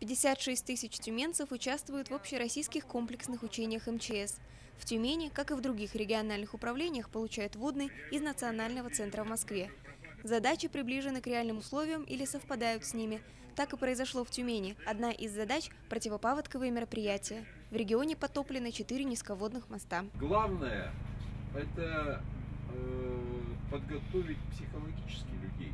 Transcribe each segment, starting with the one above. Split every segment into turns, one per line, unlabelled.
56 тысяч тюменцев участвуют в общероссийских комплексных учениях МЧС. В Тюмени, как и в других региональных управлениях, получают водный из Национального центра в Москве. Задачи приближены к реальным условиям или совпадают с ними. Так и произошло в Тюмени. Одна из задач – противопаводковые мероприятия. В регионе потоплены 4 низководных моста.
Главное – это подготовить психологически людей.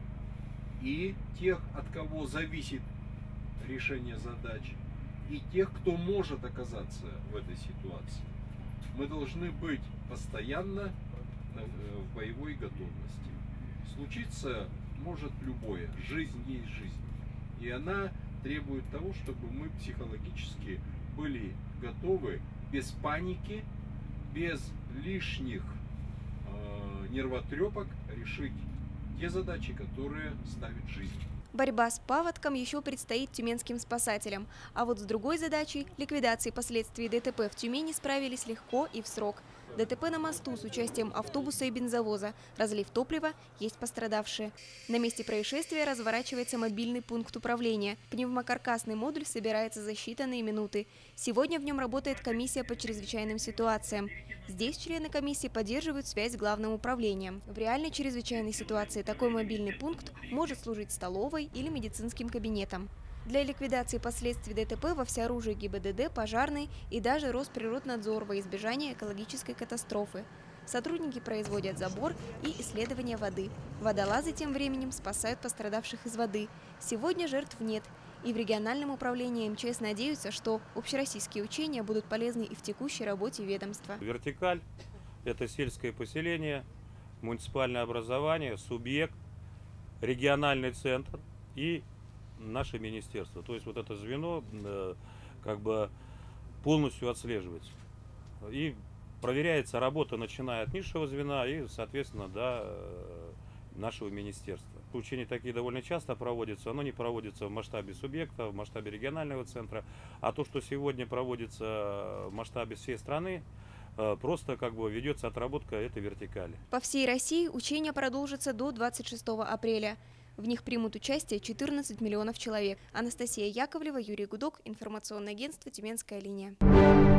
И тех, от кого зависит решение задач, и тех, кто может оказаться в этой ситуации. Мы должны быть постоянно в боевой готовности. Случиться может любое. Жизнь есть жизнь. И она требует того, чтобы мы психологически были готовы без паники, без лишних нервотрепок решить те задачи, которые ставит жизнь.
Борьба с паводком еще предстоит тюменским спасателям. А вот с другой задачей – ликвидацией последствий ДТП в Тюмени справились легко и в срок. ДТП на мосту с участием автобуса и бензовоза. Разлив топлива, есть пострадавшие. На месте происшествия разворачивается мобильный пункт управления. Пневмокаркасный модуль собирается за считанные минуты. Сегодня в нем работает комиссия по чрезвычайным ситуациям. Здесь члены комиссии поддерживают связь с главным управлением. В реальной чрезвычайной ситуации такой мобильный пункт может служить столовой или медицинским кабинетом. Для ликвидации последствий ДТП во всеоружии ГИБДД, пожарный и даже Росприроднадзор во избежание экологической катастрофы. Сотрудники производят забор и исследование воды. Водолазы тем временем спасают пострадавших из воды. Сегодня жертв нет. И в региональном управлении МЧС надеются, что общероссийские учения будут полезны и в текущей работе ведомства.
Вертикаль – это сельское поселение, муниципальное образование, субъект, региональный центр и наше министерство. То есть вот это звено как бы полностью отслеживается. И проверяется работа, начиная от низшего звена и, соответственно, до нашего министерства. Учения такие довольно часто проводятся, оно не проводится в масштабе субъекта, в масштабе регионального центра. А то, что сегодня проводится в масштабе всей страны, просто как бы ведется отработка этой вертикали.
По всей России учения продолжатся до 26 апреля. В них примут участие 14 миллионов человек. Анастасия Яковлева, Юрий Гудок, информационное агентство «Тюменская линия».